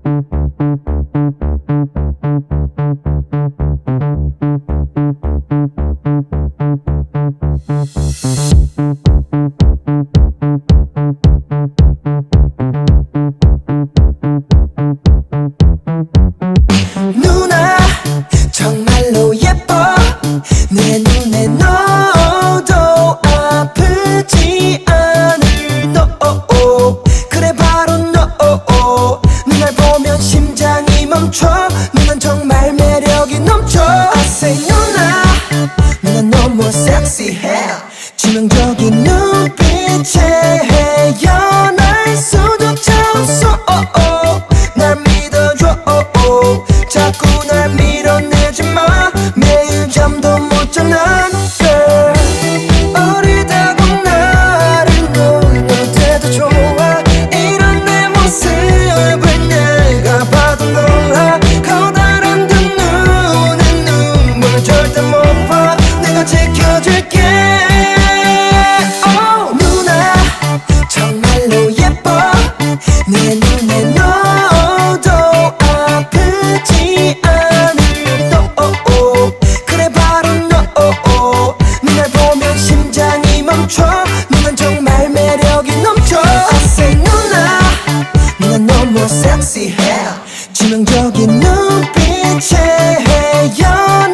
누나 정말로 예뻐. 내 눈에 너도 아프지 않을 너. 그래 바로 너. 누날 보면 심장이 멈춰. 누난 정말 매력이 넘쳐. I say 누나, 누난 너무 섹시해. 치명적인 눈빛에 헤어날 수조차 없어. 날 믿어줘. 자꾸 날 밀어내지 마. 매일 잠도 못 자 난 girl. 어리다고 나를 놀려대도 좋아. 이런 내 모습을 내가 봐도 놀라. 커다란 두 눈에 눈물 절대 못 봐. 내가 지켜줄게. 누나 정말로 예뻐. 내 눈에 너도 아프지 않을 너. 그래 바로 너. 누날 보면 심장이 멈춰. 누난 정말 매력이 넘쳐. I say 누나, 누난 너무 섹시해. 치명적인 눈빛에 헤어